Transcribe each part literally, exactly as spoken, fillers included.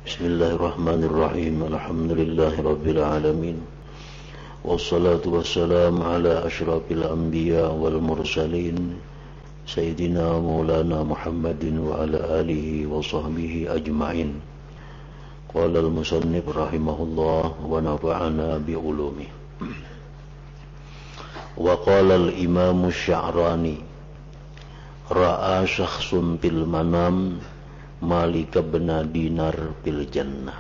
Bismillahirrahmanirrahim. Alhamdulillahirabbil alamin. Wassalatu wassalamu ala asyrafil anbiya wal mursalin Sayyidina Maulana Muhammadin wa ala alihi wa sahbihi ajma'in. Qala al-musannif rahimahullah wa nafa'ana bi ulumi. Wa qala al-imam asy-Sya'rani ra'a syakhsun fil manam Malik bin Dinar fil jannah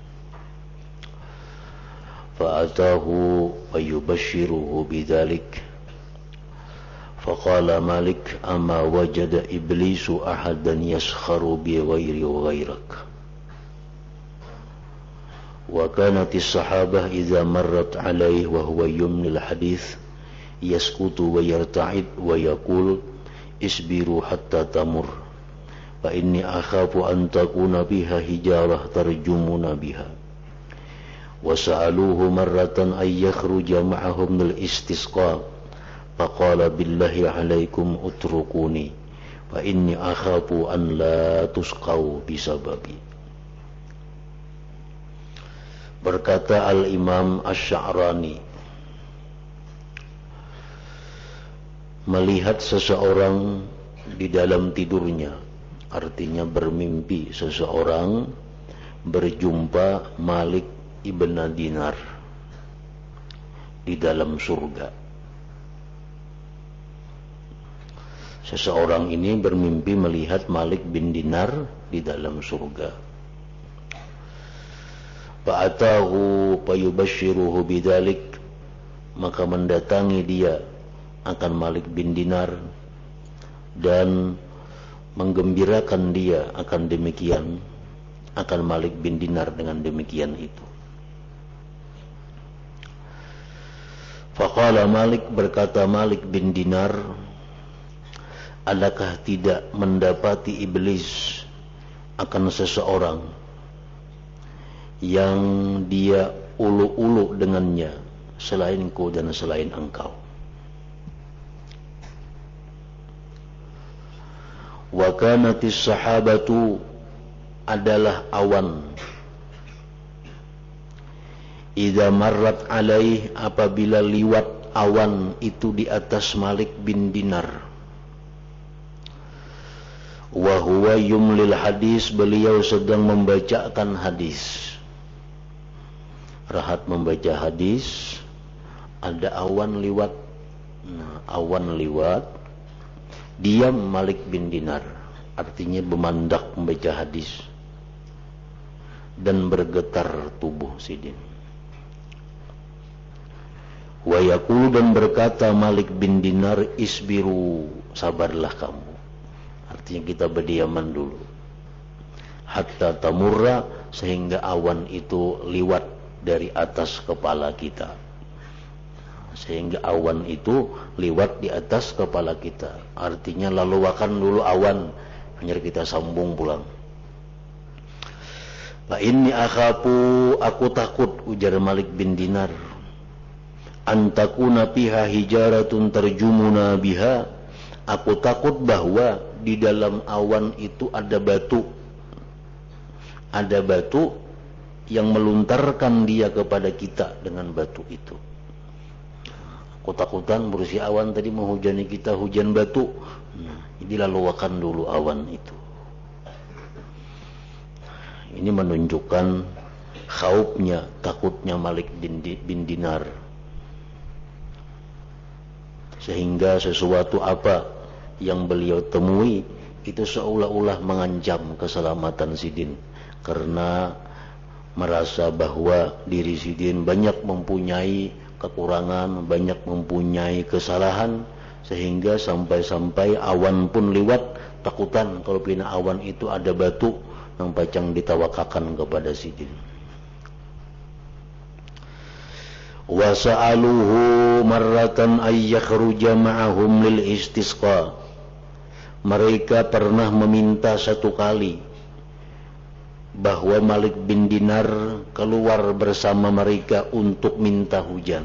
fa'atahu wa yubashiruhu bidzalik faqala Malik amma wajada iblisu ahadan yaskharu bi ghairi ghairak wa kanat as-sahabah idza marrat alayhi wa huwa yumli al-hadith yaskutu wa yarta'id wa yaqul isbiru hatta tamur fa inni akhafu an takuna biha hijarah tarjumuna biha wa sa'aluhu marratan ay yakhruja ma'ahum al istisqa faqala billahi alaikum utrukuni fa inni akhafu an la tusqau bisababi. Berkata al-Imam Asy-Sya'rani, melihat seseorang di dalam tidurnya, artinya bermimpi seseorang berjumpa Malik ibn Dinar di dalam surga. Seseorang ini bermimpi melihat Malik bin Dinar di dalam surga. Fa'atahu fayubashiruhu bidzalik, maka mendatangi dia akan Malik bin Dinar dan menggembirakan dia akan demikian, akan Malik bin Dinar dengan demikian itu. Faqala Malik, berkata Malik bin Dinar, adakah tidak mendapati iblis akan seseorang yang dia ulu-ulu dengannya selainku dan selain engkau? Wa kanatis sahabatu, adalah awan, idza marrat alaih, apabila liwat awan itu di atas Malik bin Dinar, wa huwa yumlil hadis, beliau sedang membacakan hadis. Rahat membaca hadis, ada awan liwat. Nah, awan liwat, diam Malik bin Dinar, artinya bemandak membaca hadis dan bergetar tubuh sidin. Wa yaqulu, dan berkata Malik bin Dinar, isbiru, sabarlah kamu, artinya kita berdiaman dulu, hatta tamurra, sehingga awan itu liwat dari atas kepala kita, sehingga awan itu liwat di atas kepala kita, artinya lalu akan dulu awan, hanya kita sambung pulang. Fa inni akhafu, aku takut, ujar Malik bin Dinar, antakuna fiha hijaratun tarjumuna biha, aku takut bahwa di dalam awan itu ada batu, ada batu yang meluntarkan dia kepada kita dengan batu itu. Ketakutan berusia awan tadi menghujani kita hujan batu. Nah, jadi laluakan dulu awan itu. Ini menunjukkan khaufnya, takutnya Malik bin Dinar, sehingga sesuatu apa yang beliau temui itu seolah-olah mengancam keselamatan sidin, karena merasa bahwa diri sidin banyak mempunyai kekurangan, banyak mempunyai kesalahan, sehingga sampai-sampai awan pun lewat, takutan kalau pina awan itu ada batu yang pacang ditawakakan kepada sidin. Wa sa'aluhu marratan ay yakhruja ma'ahum lil istisqa, mereka pernah meminta satu kali bahwa Malik bin Dinar keluar bersama mereka untuk minta hujan.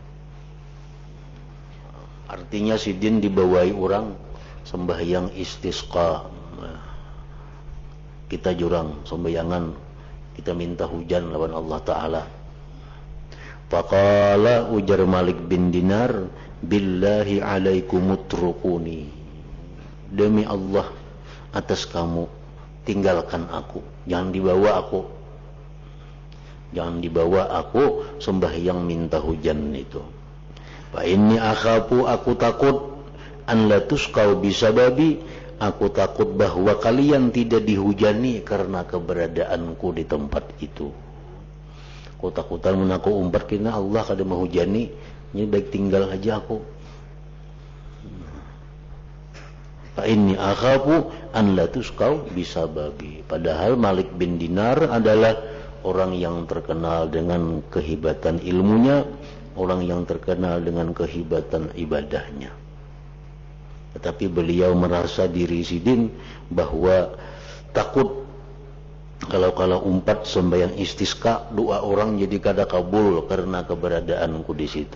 Artinya sidin dibawai orang sembahyang istisqa. Kita jurang sembayangan Kita minta hujan lawan Allah Ta'ala. Faqala, ujar Malik bin Dinar, billahi alaikum utrukuni, demi Allah atas kamu tinggalkan aku, jangan dibawa aku, jangan dibawa aku sembahyang minta hujan itu. Fa inni akhafu, aku takut, an la tusqau bisababi, aku takut bahwa kalian tidak dihujani karena keberadaanku di tempat itu. Aku takutan mun aku umpat kena Allah kada menghujani, ini baik tinggal aja aku. Fa inni akhafu an la tusqau bisababi. Padahal Malik bin Dinar adalah orang yang terkenal dengan kehebatan ilmunya, orang yang terkenal dengan kehebatan ibadahnya. Tetapi beliau merasa diri sidin bahwa takut kalau-kalau umpat sembahyang istisqa, doa orang jadi kada kabul karena keberadaanku di situ.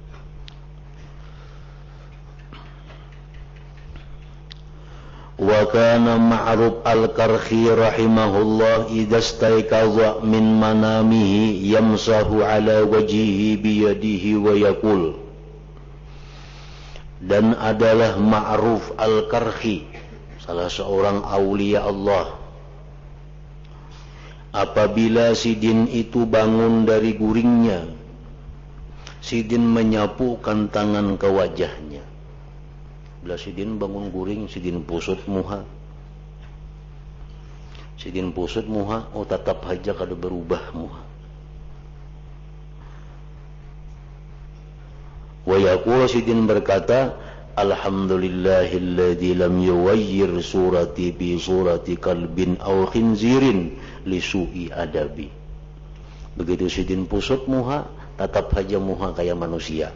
Wa kana Ma'ruf al-Karkhi rahimahullah idza staiqadha min manamihi yamsahu ala wajhihi biyadihi wa yaqul. Dan adalah Ma'ruf al-Karkhi, salah seorang aulia Allah, apabila sidin itu bangun dari guringnya, sidin menyapukan tangan ke wajahnya. Bila sidin bangun guring, sidin pusut muha, sidin pusut muha, oh tetap aja kada berubah muha. Wa yaqul, sidin berkata, alhamdulillahilladzi lam yuwayyir surati bi surati kalbin aw khinzirin li su'i adabi. Begitu sidin pusut muha, tetap aja muha kayak manusia.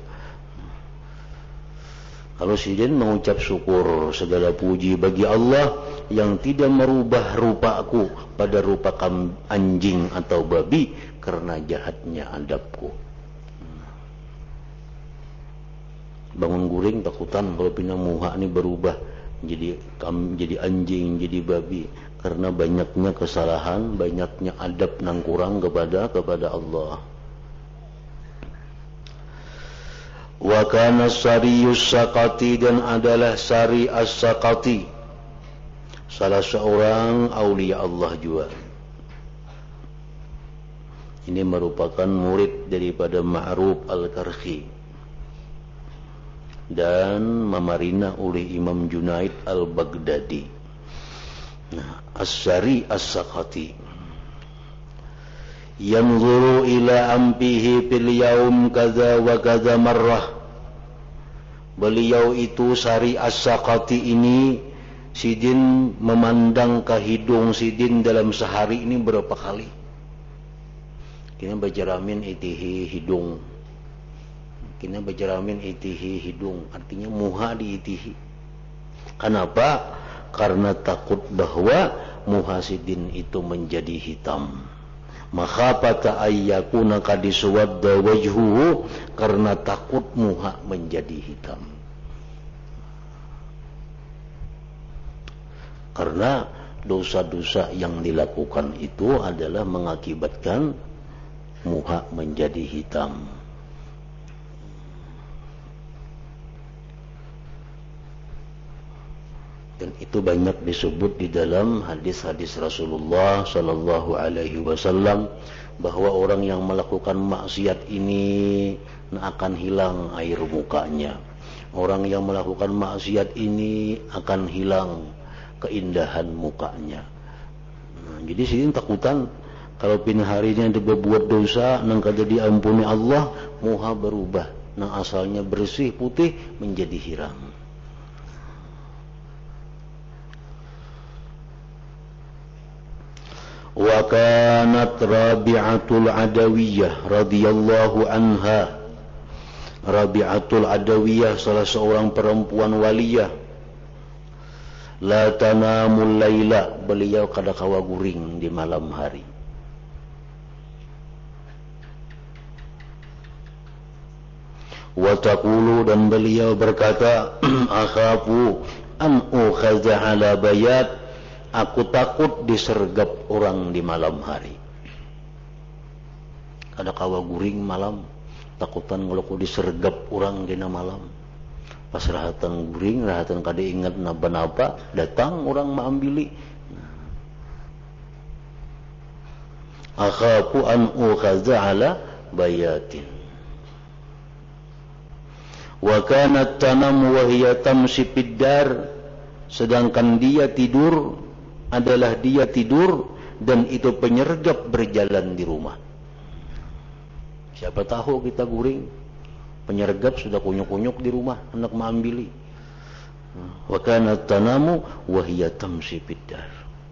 Kalau sidin mengucap syukur, segala puji bagi Allah yang tidak merubah rupaku pada rupa anjing atau babi karena jahatnya adabku. Bangun guring takutan kalau pindah muha ini berubah jadi jadi anjing, jadi babi karena banyaknya kesalahan, banyaknya adab nang kurang kepada kepada Allah. Wa kana Sariyus Saqati, dan adalah Sari As-Saqati, salah seorang aulia Allah juga. Ini merupakan murid daripada Ma'ruf al-Karkhi dan memarina oleh Imam Junaid al-Baghdadi. Nah, As-Sari As-Saqati yanzuru ila ampihi fil yaum kaza wa kaza marrah. Beliau itu Sari As-Saqati ini, sidin memandang ke hidung sidin dalam sehari ini berapa kali. Kina bajaramin itihi hidung, kina bajaramin itihi hidung, artinya muha di itihi. Kenapa? Karena takut bahwa muha sidin itu menjadi hitam. Makhafata ayyakuna qad suwadda wajhuhu, karena takut muha menjadi hitam. Karena dosa-dosa yang dilakukan itu adalah mengakibatkan muha menjadi hitam. Dan itu banyak disebut di dalam hadis-hadis Rasulullah sallallahu alaihi wasallam bahwa orang yang melakukan maksiat ini akan hilang air mukanya. Orang yang melakukan maksiat ini akan hilang keindahan mukanya. Nah, jadi sidin takutan kalau pin harinya dia berbuat dosa nang kada diampuni Allah, muha berubah nang asalnya bersih putih menjadi hiram. Wa kanat Rabi'atul Adawiyah radhiyallahu anha. Rabi'atul Adawiyah salah seorang perempuan waliyah. La tanamul laila, beliau kada kawa guring di malam hari. Wa taqulu, dan beliau berkata, akhafu an ukhadha ala bayat, aku takut disergap orang di malam hari. kada kawa guring malam takutan ngeluku disergap urang dina malam. Pas rahatan guring rahatan kada ingat napa-napa datang urang maambili. Akhafu an ukhaza ala bayatin. Wa kanat tanamu wa hiya tamshi fid dar, sedangkan dia tidur adalah dia tidur dan itu penyergap berjalan di rumah. Siapa tahu kita guring penyergap sudah kunyuk-kunyuk di rumah hendak maambili. Wa kanat tanamu wa hiya tamshi fid dar.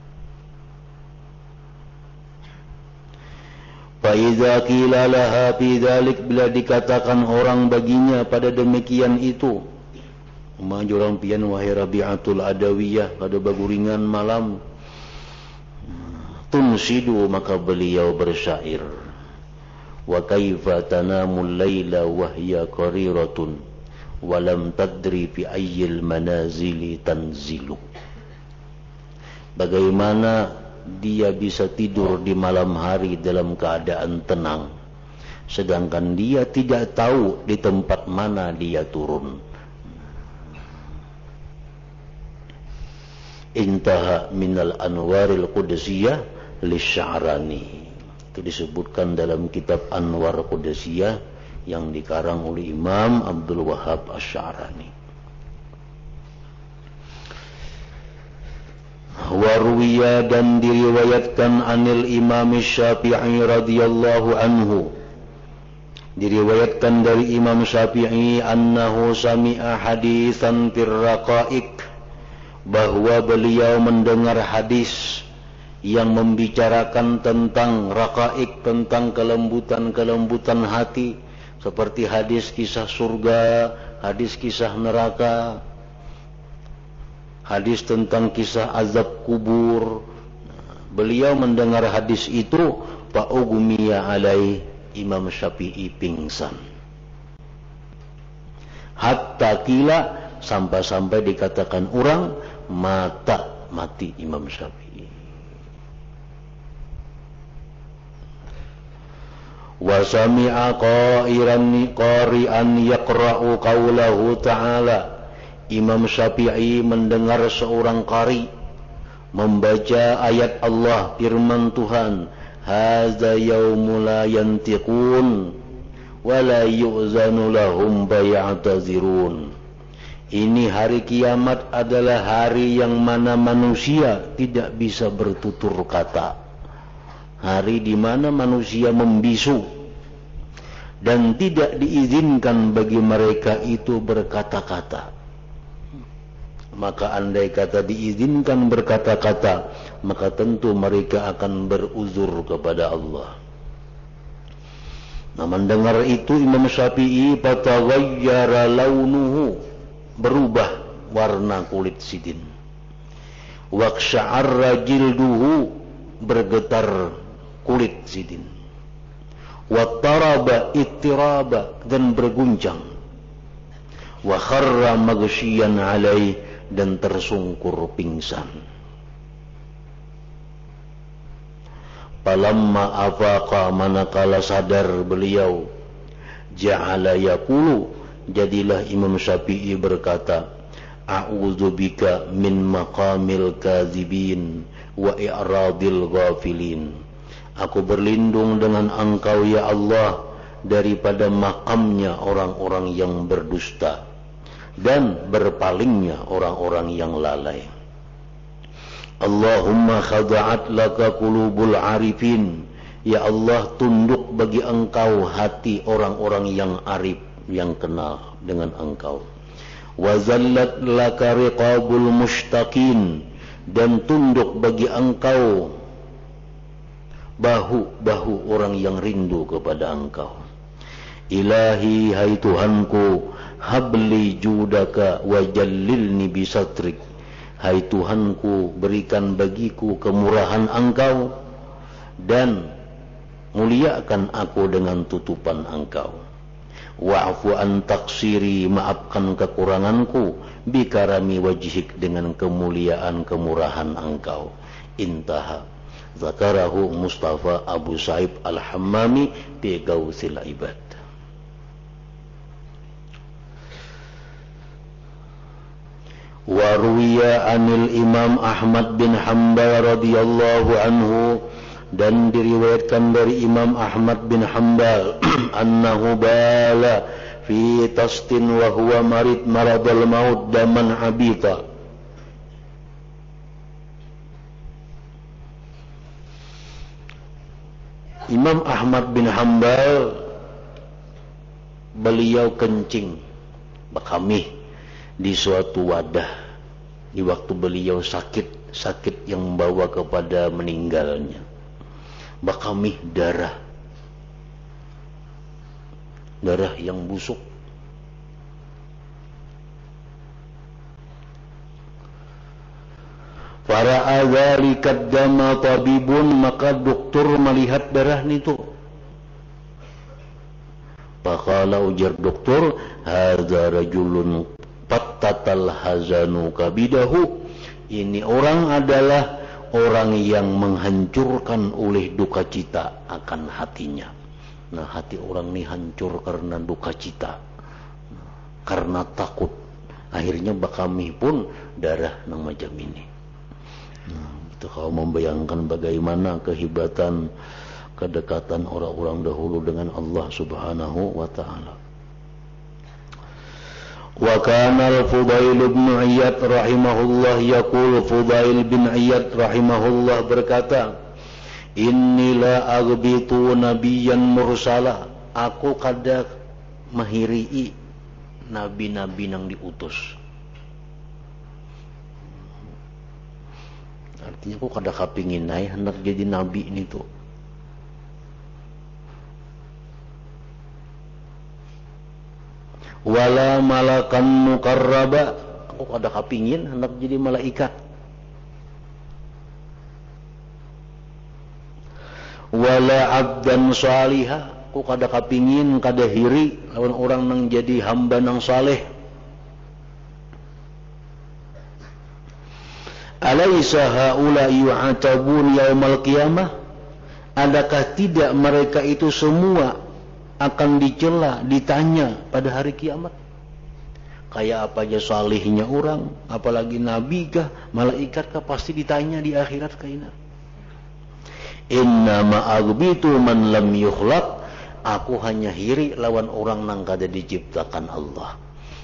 Faiza qila laha fi dzalik, bila dikatakan orang baginya pada demikian itu, umajurang pian wahai Rabi'atul Adawiyah pada baguringan malam, tunsidu maka beliau bersyair, wa kaifa tanamul laila wa hiya qariratun wa lam tadri fi ayyil manazili tanzilu. Bagaimana dia bisa tidur di malam hari dalam keadaan tenang, sedangkan dia tidak tahu di tempat mana dia turun. Intaha minal anwaril qudsiyah lisya'rani. Itu disebutkan dalam kitab Anwar Qudsiyah yang dikarang oleh Imam Abdul Wahhab Asy-Sya'rani. Warwiya, dan diriwayatkan anil Imam Syafi'i radhiyallahu anhu, diriwayatkan dari Imam Syafi'i annahu sami'a hadisan fir raqaiq, bahwa beliau mendengar hadis yang membicarakan tentang raqaiq, tentang kelembutan-kelembutan hati, seperti hadis kisah surga, hadis kisah neraka, hadis tentang kisah azab kubur. Beliau mendengar hadis itu, fa'ughmiya alai, Imam Syafi'i pingsan. Hatta kila, sampai-sampai dikatakan orang mata mati Imam Syafi'i. Wa sami'a qairan qari'an yaqra'u qawlahu ta'ala, Imam Syafi'i mendengar seorang qari membaca ayat Allah, firman Tuhan, hadza yaumul la yantiqun wa la yu'zanu lahum bay'atazirun. Ini hari kiamat adalah hari yang mana manusia tidak bisa bertutur kata, hari di mana manusia membisu dan tidak diizinkan bagi mereka itu berkata-kata. Maka andai kata diizinkan berkata-kata, maka tentu mereka akan beruzur kepada Allah. Nah, mendengar itu Imam Syafi'i fataghayyara launuhu, berubah warna kulit sidin. Waqsha'arra jilduhu, bergetar kulit sidin. Wattaraba ittiraba, dan berguncang. Wa kharra maghsyiyan alaih, dan tersungkur pingsan. Palamma afaqa, manakala sadar beliau, ja'ala yaqulu, jadilah Imam Syafi'i berkata, a'udzubika min maqamil kadzibin wa i'radil ghafilin. Aku berlindung dengan Engkau ya Allah daripada makamnya orang-orang yang berdusta dan berpalingnya orang-orang yang lalai. Allahumma khada'at laka qulubul arifin, ya Allah, tunduk bagi Engkau hati orang-orang yang arif, yang kenal dengan Engkau. Wa zallat laka riqabul mushtaqin, dan tunduk bagi Engkau bahu-bahu orang yang rindu kepada Engkau. Ilahi, hai Tuhanku, habli judaka wa jallilni bisatrik. Hai Tuhanku, berikan bagiku kemurahan Engkau dan muliakan aku dengan tutupan Engkau. Wa'fu an taksiri, maafkan kekuranganku, bikarami wajhik, dengan kemuliaan kemurahan Engkau. Intaha, Zakarahu Mustafa Abu Sa'ib Al-Hammami fi Gausil Ibad. Wa ruwiya anil Imam Ahmad bin Hanbal radhiyallahu anhu, dan diriwayatkan dari Imam Ahmad bin Hanbal annahu bala fi tastin wa huwa marid maradul maut daman abita. Imam Ahmad bin Hanbal beliau kencing bekamih di suatu wadah di waktu beliau sakit, sakit yang membawa kepada meninggalnya. Bekamih darah, darah yang busuk. Fara'a dzalika dama tabibun, maka dokter melihat darah itu. Faqala, ujar dokter, hadza rajulun fattatal hazanu kabidahu, ini orang adalah orang yang menghancurkan oleh duka cita akan hatinya. Nah, hati orang ini hancur karena duka cita, karena takut. Akhirnya bakami pun darah nang macam ini. Nah, itu kalau membayangkan bagaimana kehebatan kedekatan orang-orang dahulu dengan Allah Subhanahu wa taala. Wa kana al-Fudail bin Iyad rahimahullah yaqul, Fudail bin Iyad rahimahullah berkata, inni la aghbitu nabiyyan mursala, aku kada mahirii nabi-nabi nang diutus. Artinya aku kada kapingin naik hendak jadi nabi ini tuh. Wala malakan mukarraba, aku kada kapingin hendak jadi malaikat. Wala abdan salihah, aku kada kapingin kada hiri lawan orang nang jadi hamba nang saleh. Alaysa haula yu'atabun yaumal qiyamah, adakah tidak mereka itu semua akan dicela, ditanya pada hari kiamat? Kayak apa aja salihnya orang, apalagi nabi kah, malaikat kah, pasti ditanya di akhirat kaina. Inna ma'aghbitu man lam yukhlaq, aku hanya hiri lawan orang nang kada diciptakan Allah.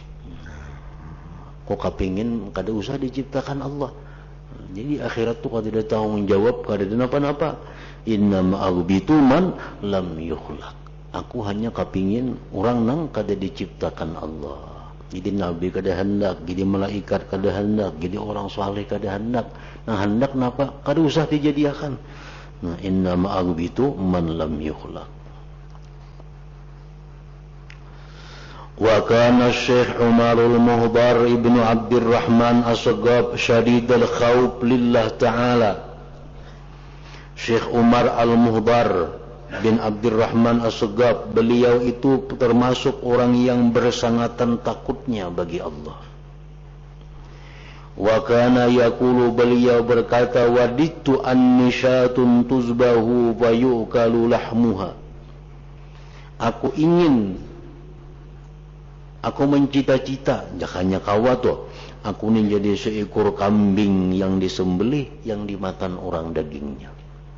Kok kapingin kada usah diciptakan Allah. Jadi akhirat tu kada ada tanggung jawab, kada ada napa-napa. Inna ma'aghbitu man lam yukhlaq, aku hanya kapingin orang nang kada diciptakan Allah. Jadi nabi kada hendak, jadi malaikat kada hendak, jadi orang saleh kada hendak. Nah hendak napa? Kada usah dijadiakan. Nah inna ma'aghbitu man lam yukhlaq. Wa kana Syekh Umar al-Muhdar ibnu Abdurrahman As-Saggab syadid al-khawf lillah ta'ala. Syekh Umar al-Muhdar bin Abdurrahman As-Saggab, beliau itu termasuk orang yang bersangatan takutnya bagi Allah. Wa kana yaqulu, beliau berkata, wadittu annishatun tuzbahu wa yu'kalu lahmuha, aku ingin, aku mencita-cita, jakanya kawato, aku ini jadi seekor kambing yang disembelih, yang dimakan orang dagingnya.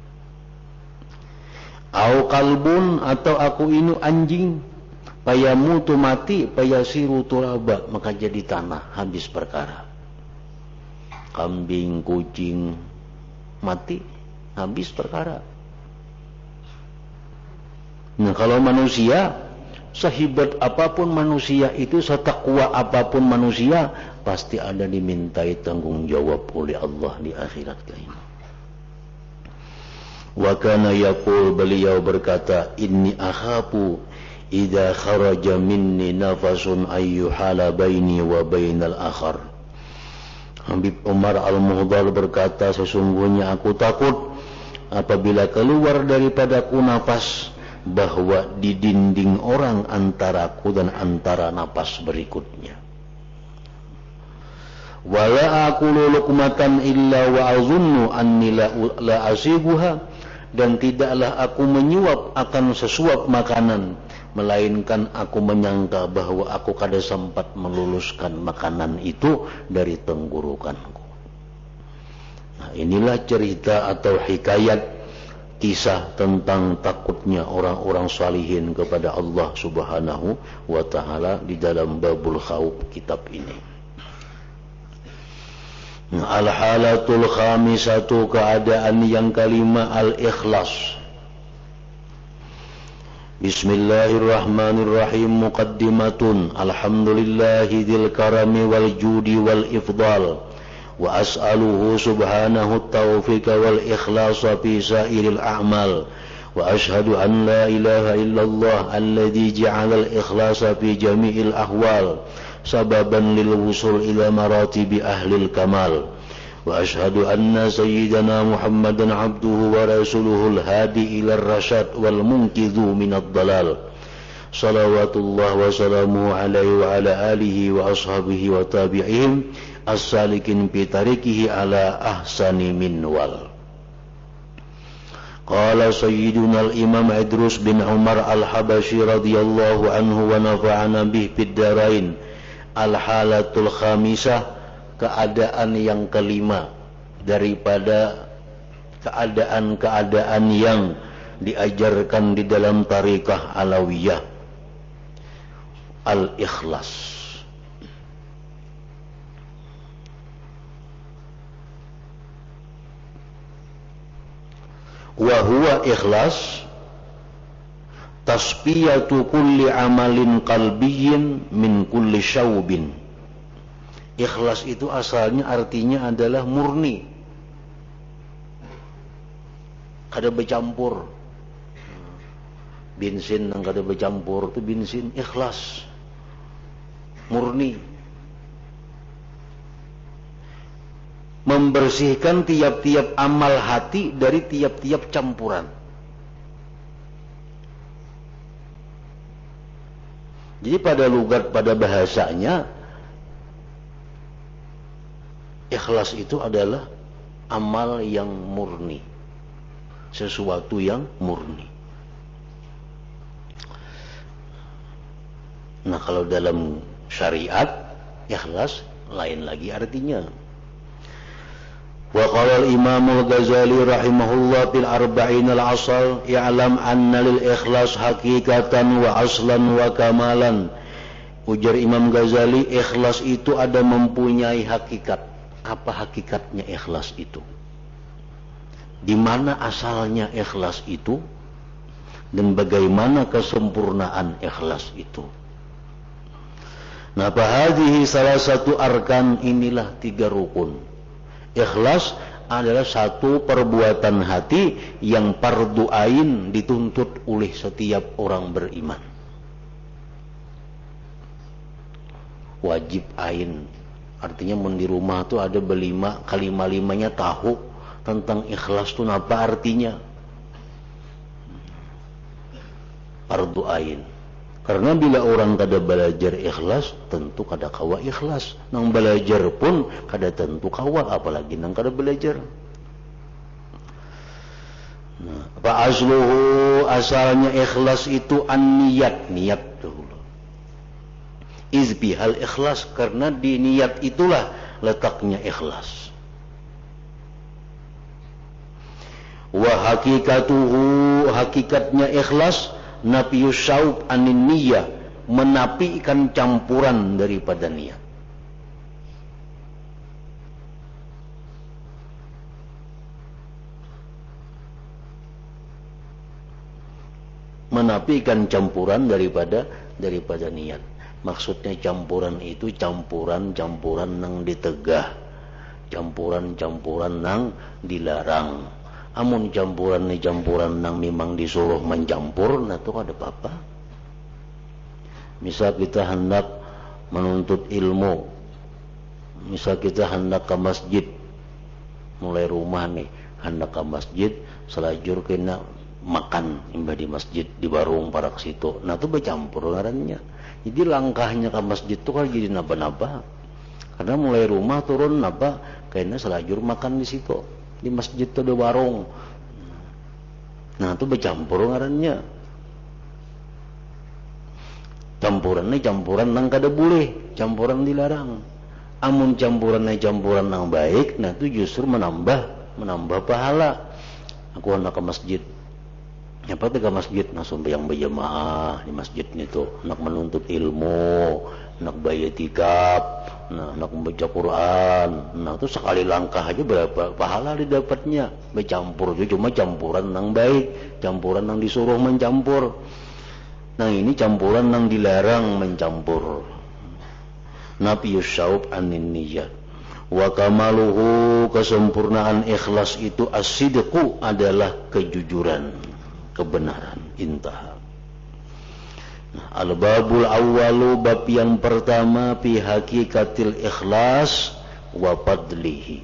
Au kalbun, atau aku ini anjing, payamutu mati, payasiru turaba, maka jadi tanah, habis perkara. Kambing, kucing mati, habis perkara. Nah kalau manusia, sehebat apapun manusia itu, setakwa apapun manusia, pasti ada dimintai tanggung jawab oleh Allah di akhirat kain. Wa kana yaqul, beliau berkata, inni akhafu idza kharaja minni nafasun ayyuhala baini wa bainal akhar. Habib Umar al-Muhdar berkata, sesungguhnya aku takut apabila keluar daripadaku nafas, bahwa di dinding orang antaraku dan antara nafas berikutnya. wala aqulu luqmatan illa wa azunnu anni la, la asibuha, dan tidaklah aku menyuap akan sesuap makanan melainkan aku menyangka bahwa aku kada sempat meluluskan makanan itu dari tenggorokanku. Nah, inilah cerita atau hikayat kisah tentang takutnya orang-orang salihin kepada Allah Subhanahu wa ta'ala di dalam Babul Khawf kitab ini. Al-halatul khamisatu, keadaan yang kelima, al-ikhlas. Bismillahirrahmanirrahim. Muqaddimatun. Alhamdulillahi dzil karami wal judi wal ifdal, wa as'aluhu subhanahu at-tawfiqa wal ikhlasa fi sa'iril a'mal, wa ashhadu an la ilaha illallah alladzi ja'ala al-ikhlasa fi jami'il ahwal sababan lil wusul ila maratibi ahlil kamal, wa ashhadu anna sayyidana Muhammadan abduhu wa rasuluhul hadi ila ar-rasyad wal munqidhu minad dalal, salawatullah wa salamuhu alaihi wa ala alihi wa ashabihi wa tabi'ihim as-salikin bi tariqihi ala ahsani minwal. Qala sayyiduna al-imam Idrus bin Umar al-Habashi radhiyallahu anhu wa nafa'ana bih fid darain. Al-halatul khamisah, keadaan yang kelima daripada keadaan-keadaan yang diajarkan di dalam tarikah Alawiyah, al-ikhlas. Wa huwa ikhlas tasfiyatu kulli amalin qalbiyyin min kulli syaubin. Ikhlas itu asalnya artinya adalah murni, kada bercampur. Bensin yang kada bercampur itu bensin ikhlas, murni. Membersihkan tiap-tiap amal hati dari tiap-tiap campuran. Jadi pada lugat, pada bahasanya, ikhlas itu adalah amal yang murni, sesuatu yang murni. Nah, kalau dalam syariat, ikhlas lain lagi artinya. Wa qala al-Imam al-Ghazali rahimahullah fil arba'in al-asal, i'lam anna lil ikhlas hakikatan wa aslan wa kamalan. Ujar Imam Ghazali, ikhlas itu ada mempunyai hakikat. Apa hakikatnya ikhlas itu? Di mana asalnya ikhlas itu? Dan bagaimana kesempurnaan ikhlas itu? Nah, fahadhihi salah satu arkan, inilah tiga rukun. Ikhlas adalah satu perbuatan hati yang fardu ain dituntut oleh setiap orang beriman. Wajib ain, artinya mun di rumah tuh ada belima, kalima-limanya tahu tentang ikhlas itu apa artinya. Fardu ain. Karena bila orang kada belajar ikhlas, tentu kada kawa ikhlas. Nang belajar pun kada tentu kawa, apalagi nang kada belajar. Nah, fa asluhu, asalnya ikhlas itu an-niyat, niat dahulu. Izbihal ikhlas, karena di niat itulah letaknya ikhlas. Wa hakikatuhu, hakikatnya ikhlas nafiyus syaub anin niyah, menafikan campuran daripada niat. Menafikan campuran daripada daripada niat. Maksudnya campuran itu campuran-campuran nang ditegah, campuran-campuran nang dilarang. Amun campuran ni campuran nang memang disuruh mencampur, nah itu ada apa-apa. Misal kita hendak menuntut ilmu, misal kita hendak ke masjid, mulai rumah nih hendak ke masjid, selajur kena makan imbah di masjid di warung parak situ, nah itu bercampur ngarannya. Jadi langkahnya ke masjid itu kan jadi naba-naba. Karena mulai rumah turun apa kayaknya selajur makan di situ di masjid tuh ada warung. Nah itu bercampur ngarannya. Campurannya campuran nang kada boleh, campuran dilarang. Amun campurannya campuran nang baik, nah itu justru menambah menambah pahala. Aku hendak ke masjid. Apa tuh ke masjid? Langsung yang berjamaah di masjid itu, nak menuntut ilmu, nak bayar nah, nak membaca Quran. Nah, itu sekali langkah aja berapa pahala didapatnya. Bercampur itu cuma campuran nang baik, campuran nang disuruh mencampur. Nah, ini campuran nang dilarang mencampur. Nafiyus syaub anin niyat. Wa kamaluhu, kesempurnaan ikhlas itu as-sidqu, adalah kejujuran, kebenaran. Intah. Nah, al-babul awwalu, bab yang pertama, fi hakikatil ikhlas wa fadlihi.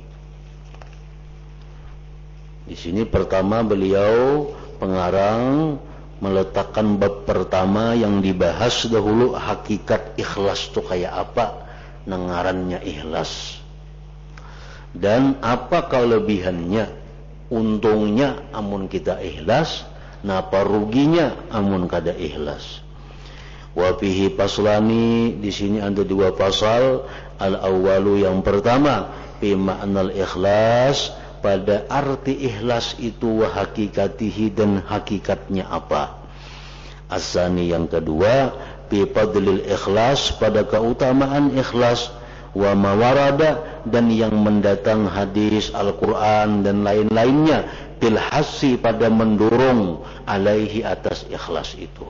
Di sini pertama beliau pengarang meletakkan bab pertama yang dibahas dahulu, hakikat ikhlas itu kayak apa, nengarannya ikhlas. Dan apa kelebihannya, untungnya amun kita ikhlas, napa ruginya amun kada ikhlas. Wa fihi paslani, di sini ada dua pasal. Al awwalu, yang pertama, fi ma'nal ikhlas, pada arti ikhlas itu, wa hakikatihi, dan hakikatnya apa. Asani, yang kedua, fi fadlil ikhlas, pada keutamaan ikhlas, wa mawarada, dan yang mendatang hadis Al-Quran dan lain-lainnya, bil hasi, pada mendorong alaihi, atas ikhlas itu.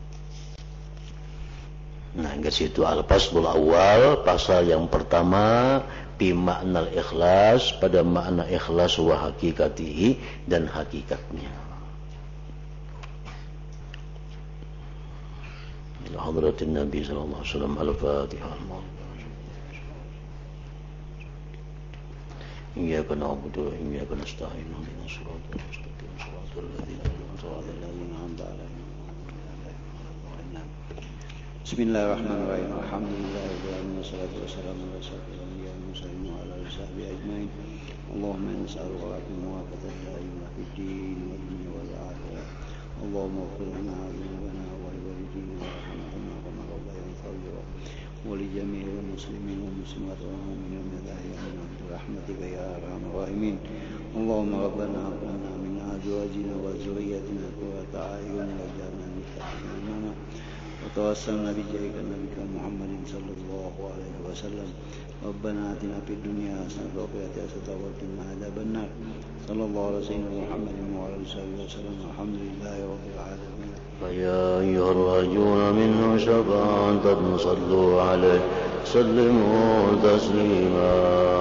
Nah, ke situ al-faslul awal, pasal yang pertama, fi ma'nal ikhlas, pada makna ikhlas, wa hakikatihi, dan hakikatnya. Ila hadratin Nabi sallallahu alaihi wasallam. Al-Fatihah. Iyyaka na'budu wa iyyaka nasta'in. Ihdinas siratal mustaqim, siratal ladzina an'amta 'alaihim. Bismillahirrahmanirrahim. Alhamdulillahirrahmanirrahim. Wassalatu wassalamu ala asyrafil anbiya'i wal mursalin wa ala alihi washabihi ajmain. Allahumma nas'aluka al-muwafaqata lima fid din wad dunya wal akhirah. Allahumma ighfir lana dhunubana wa li walidina warhamhuma kama rabbayana shaghira. Wa li jami'il muslimin wal muslimat wal mu'minin min al-ahya'i bi rahmatika ya arhamar rahimin. Allahumma rabbana hab lana min azwajina wa dhurriyyatina qurrata a'yun waj'alna lil muttaqina imama. وتوسلنا بجاهك نبيك محمد صلى الله عليه وسلم. ربنا آتنا في الدنيا حسنة وفي الآخرة حسنة وقنا عذاب النار. صلى الله على سيدنا محمد وعلى آله وسلم. الحمد لله رب العالمين. فيا أيها الراجون منه شفاعة صلوا عليه سلموا تسليما.